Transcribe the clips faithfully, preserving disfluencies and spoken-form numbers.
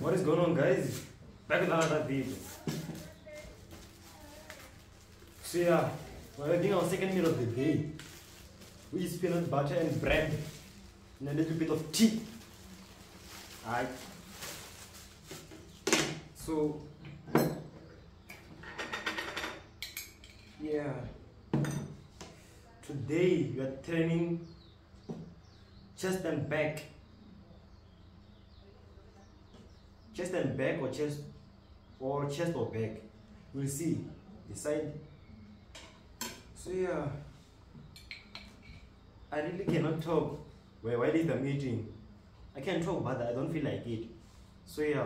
What is going on, guys? Back with another video. So yeah, we're doing our second meal of the day, which is peanut butter and bread and a little bit of tea. Alright. So yeah, today we are training chest and back. Chest and back or chest or chest or back. We'll see. Decide. So yeah, I really cannot talk while while I'm eating. I can talk, but I don't feel like it. So yeah.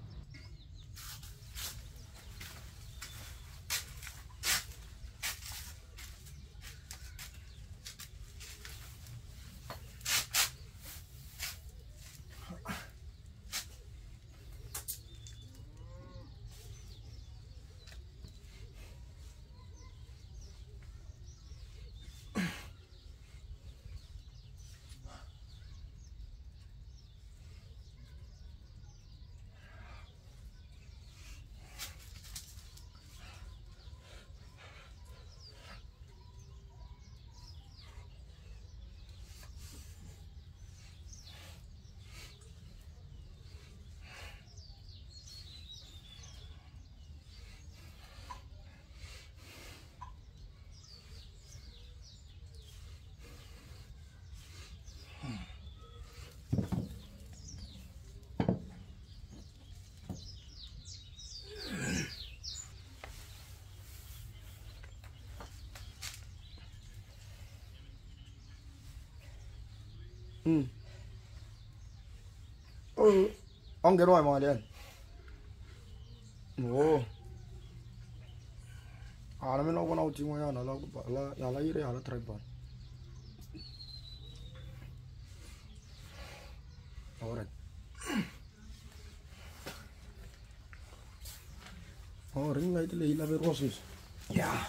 Ừ. Ừ. Ông cái rồi mà liền. Ồ. À nó mới nó con chỉ ngoài nó là là là là cái là trải bàn. Alright. Oh, ring light le la verrosis. Yeah.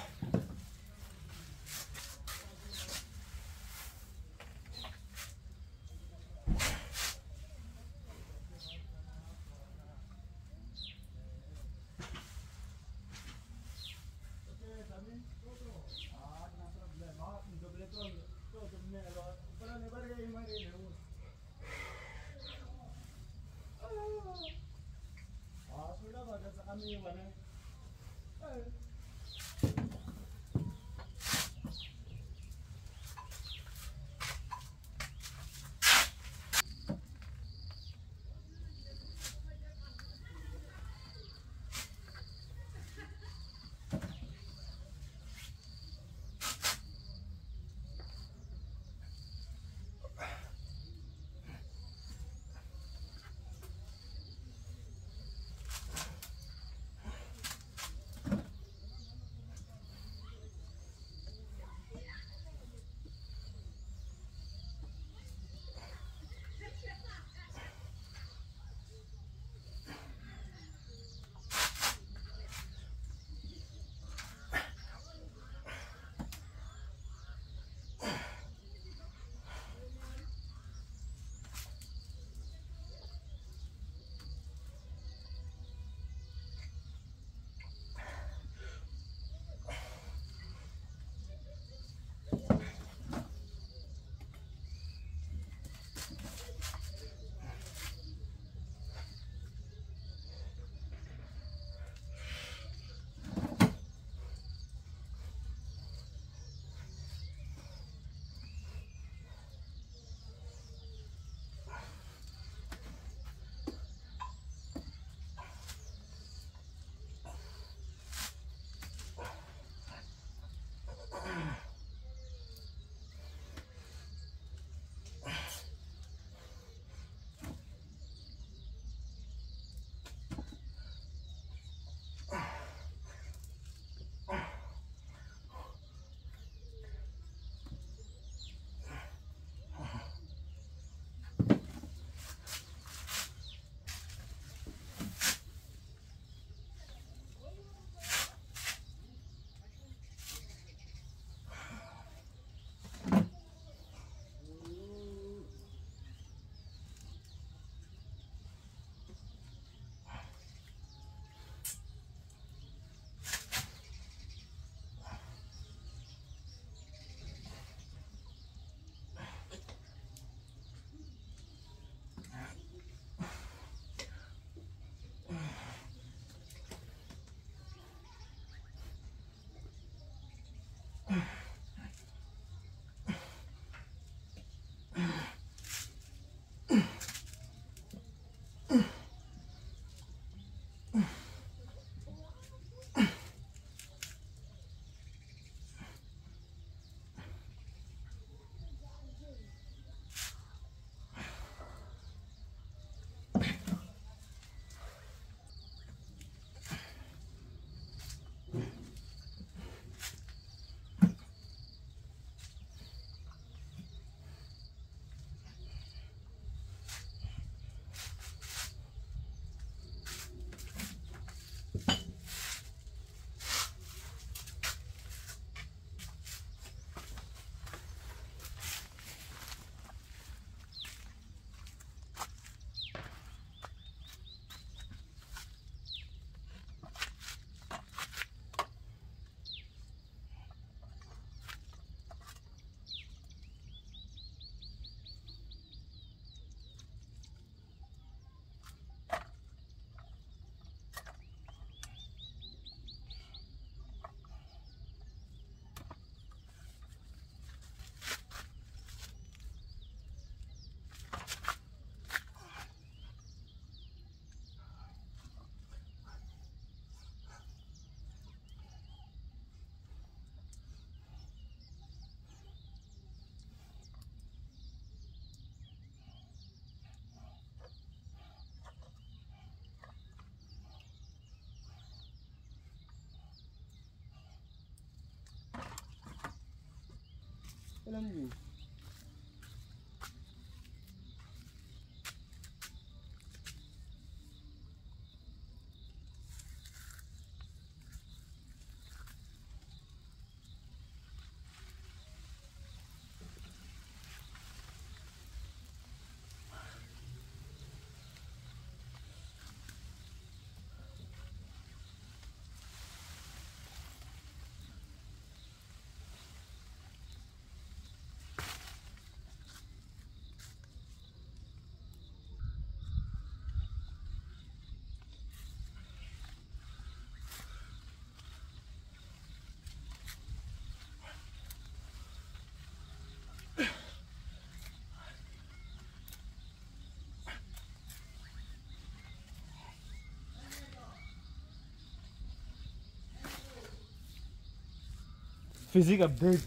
Physique update.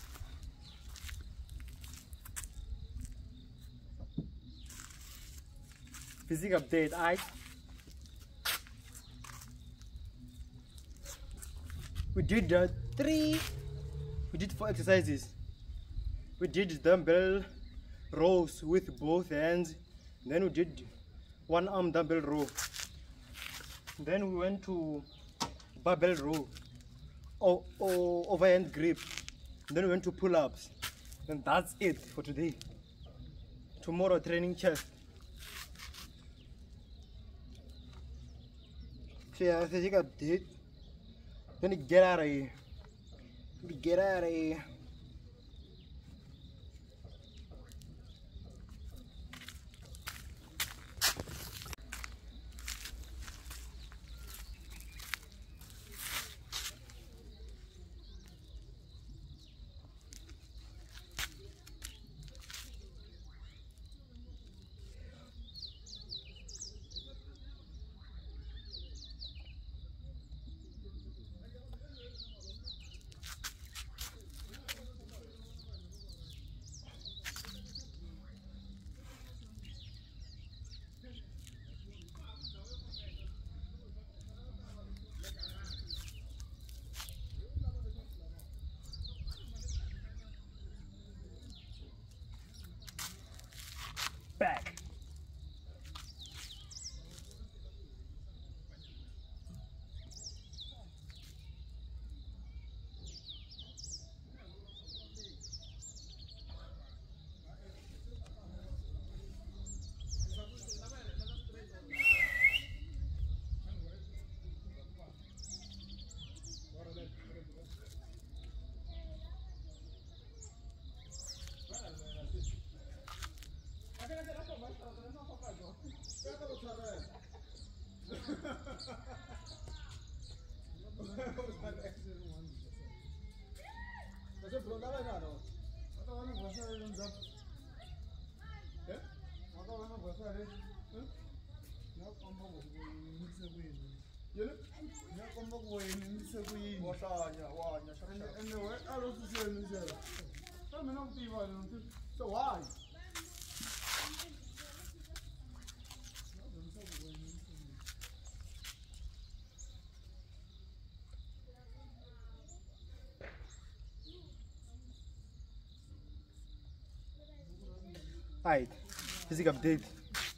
Physique update. I. We did uh, three. We did four exercises. We did dumbbell rows with both hands. Then we did one arm dumbbell row. Then we went to barbell row. Or, or overhand grip. Then we went to pull-ups. And that's it for today. Tomorrow training chest. So yeah, I think I did. Then get out of here. Get out of here. Back. So why? Alright, physique update.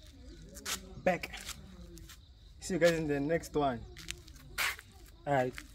Back. See you guys in the next one. Alright.